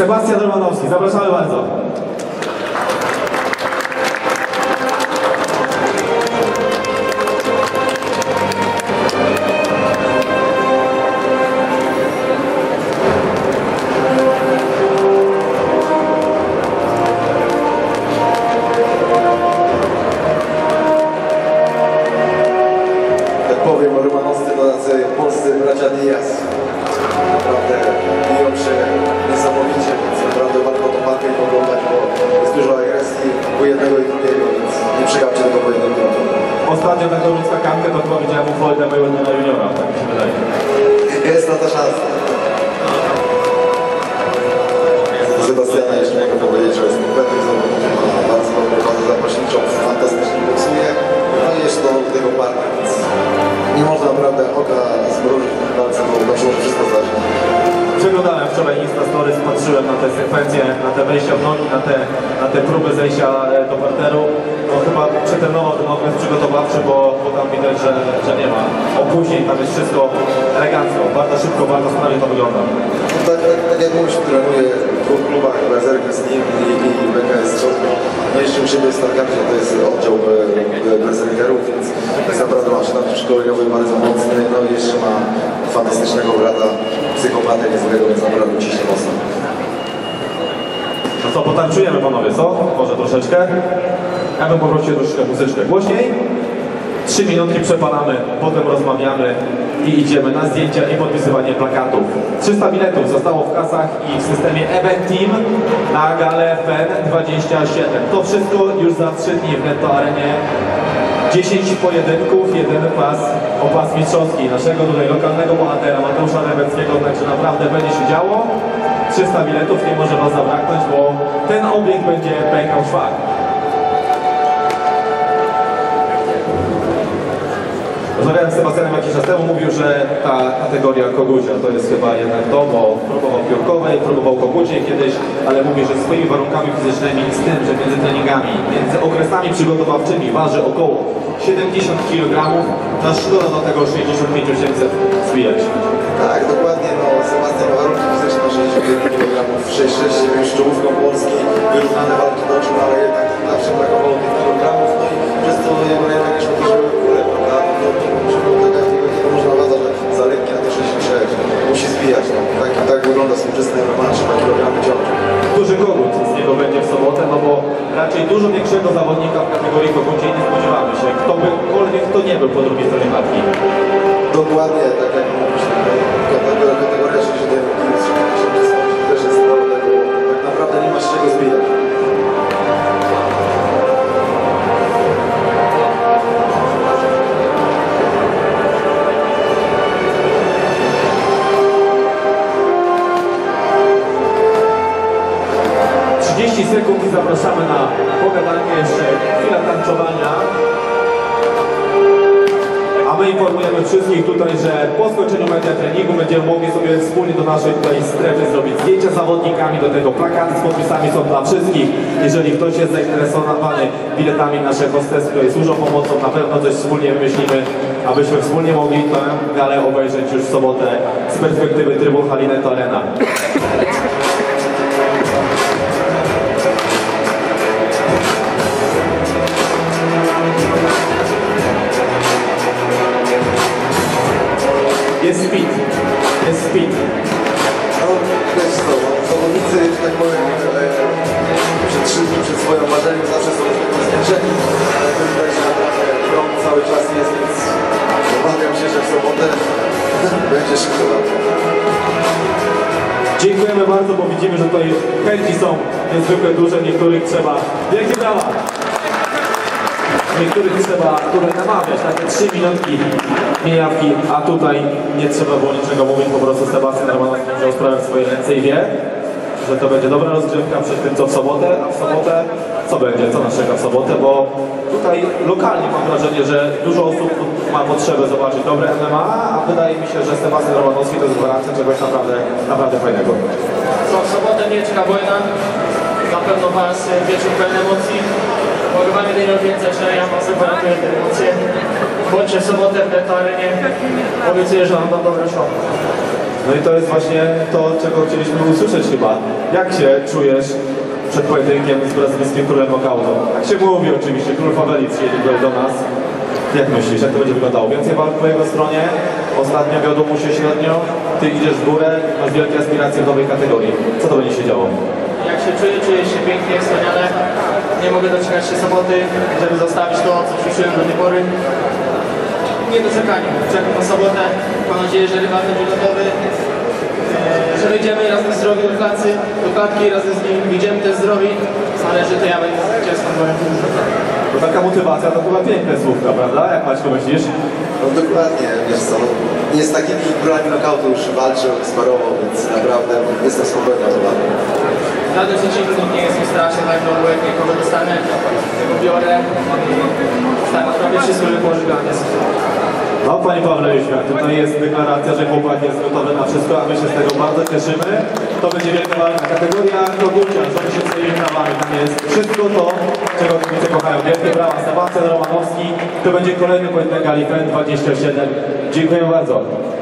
Sebastian Romanowski, zapraszamy bardzo. Powiem, Romanowscy to tacy polscy bracia Diaz. Naprawdę biją się niesamowicie, więc naprawdę warto to walkę oglądać, bo jest dużo agresji u jednego i drugiego, więc nie przegapcie tego pojedynku. Ostatnio taką skakankę to chyba widziałem u Floyda Mayweathera juniora, tak mi się wydaje. Jest na to szansa. Sebastiana jeszcze mogę powiedzieć, że jest kompletnym zawodnikiem, ma bardzo dobrą bazę zapaśniczą, fantastycznie boksuje, no i jeszcze do tego partner, więc nie można naprawdę oka zmrużyć w walce, bo może wszystko zdarzyć. Przeglądałem wczoraj Insta Stories, patrzyłem na te sekwencje, na te wejścia w nogi, na te próby zejścia do parteru. No chyba przetrenował ten okres przygotowawczy, bo tam widać, że nie ma opóźnień, tam jest wszystko elegancko, bardzo szybko, bardzo sprawnie to wygląda. Tak jak mówisz, trenuję w dwóch klubach, Berserk z nim i BKS Czosno. Jeszcze u siebie w Stargardzie to jest oddział berserkerów, więc tak naprawdę ma sztab szkoleniowy bardzo mocny, no i jeszcze ma fantastycznego brata, psychopatę niezłego, więc naprawdę ciśnie mocno. No co, potańczujemy panowie, co? Może troszeczkę? Ja bym poprosił troszeczkę muzyczkę głośniej. 3 minutki przepalamy, potem rozmawiamy i idziemy na zdjęcia i podpisywanie plakatów. 300 biletów zostało w kasach i w systemie Event Team na galę FEN 27. To wszystko już za 3 dni w Netto Arenie. 10 pojedynków, jeden pas mistrzowski naszego tutaj lokalnego bohatera Mateusza Reweckiego, także naprawdę będzie się działo. 300 biletów, nie może was zabraknąć, bo ten obieg będzie pękał szwach. Rozmawiałem z Sebastianem jakiś czas temu, mówił, że ta kategoria kogucia to jest chyba jednak to, bo próbował piórkowej, próbował kogucie kiedyś, ale mówi, że swoimi warunkami fizycznymi i z tym, że między treningami, między okresami przygotowawczymi waży około 70 kg, to szkoda do tego 65-800 zbijać. Tak, dokładnie, no Sebastian ma warunki fizyczne na 61 kg, 6-6, nie wiem, z czołówką Polski, wyrównane walki toczył, ale jednak zawsze brakowało tych kilogramów, no i przez to jego jednak już uderzyły w górę, prawda? Nie można uważać, że za lekkie na te 66 musi zbijać, no. Tak wygląda współczesny rewanż, na kilogramy ciąży. Duży kogut z niego będzie w sobotę, no bo raczej dużo większego zawodnika w kategorii koguciej nie spodziewamy się. Kto nie był po drugiej stronie matki. Dokładnie, tak jak mówisz, kategoria 61 kg też jest sprawa tego, tak naprawdę nie masz czego zbijać. Sekund i zapraszamy na pogadankę, jeszcze chwila tańczowania. A my informujemy wszystkich tutaj, że po skończeniu media treningu będziemy mogli sobie wspólnie do naszej tutaj strefy zrobić zdjęcia z zawodnikami, do tego plakaty z podpisami są dla wszystkich. Jeżeli ktoś jest zainteresowany biletami nasze hostesy, które służą pomocą, na pewno coś wspólnie wymyślimy, abyśmy wspólnie mogli tę galę obejrzeć już w sobotę z perspektywy trybun hali Netto Arena. Jest speed. No, wiesz co, zawodnicy, że tak powiem, przed 3 dni przed swoją ważeniem zawsze są zmęczeni, ale to widać, że naprawdę prąd cały czas jest, więc obawiam się, że w sobotę będzie szybko. Dziękujemy bardzo, bo widzimy, że tutaj chęci są niezwykle duże, niektórych trzeba... Wielkie brawa! Niektórych trzeba namawiać, takie 3 minutki mijawki, a tutaj nie trzeba było niczego mówić, po prostu Sebastian Romanowski wziął sprawę w swoje ręce i wie, że to będzie dobra rozgrzewka przed tym co w sobotę, a w sobotę co będzie, co nas czeka w sobotę, bo tutaj lokalnie mam wrażenie, że dużo osób ma potrzebę zobaczyć dobre MMA, a wydaje mi się, że Sebastian Romanowski to jest gwarancja czegoś naprawdę fajnego. W sobotę mnie czeka wojna, na pewno was wieczór pełen emocji. Mogę wam jedynie obiecać, że ja was gwarantuję te emocje. Bądźcie w sobotę w Netto Arenie. Obiecuję, że wam dam dobre show. No i to jest właśnie to, czego chcieliśmy usłyszeć chyba. Jak się czujesz przed pojedynkiem z brazylijskim królem knockoutu? Tak się mówi oczywiście, król Faweli przyjedzie tutaj do nas. Jak myślisz, jak to będzie wyglądało? Więcej walk po jego stronie? Ostatnio wiodło mu się średnio. Ty idziesz w górę, masz wielkie aspiracje w nowej kategorii. Co to będzie się działo? Jak się czuję się pięknie, wspaniale. Nie mogę doczekać się soboty, żeby zostawić to, co ćwiczyłem do tej pory. Niedoczekanie. Czekam na sobotę. Mam nadzieję, że rywal będzie gotowy. Że wejdziemy razem zdrowi do klatki, razem z nim wyjdziemy też zdrowi, ale że to ja będę zwycięzcą moim. Bo taka motywacja to chyba piękne słówka, prawda? Jak Maćku myślisz? No dokładnie, wiesz co, nie z takimi królami knockoutu już walczył, sparował, więc naprawdę jestem spokojny o to. Żaden przeciwnik nie jest mi straszny, tak no, jak kogo dostanę, tego biorę. Tak, robię wszystko, żeby położyć granic. No, panie Pawle Jóźwiak, tutaj jest deklaracja, że chłopak jest gotowy na wszystko, a my się z tego bardzo cieszymy. To będzie wielka walka. Kategoria Kogucia, rządzi się swoimi prawami. Tam jest wszystko to, czego kibice kochają. Wielkie brawa, Sebastian Romanowski. To będzie kolejny pojedynek Gali Fen 27. Dziękuję bardzo.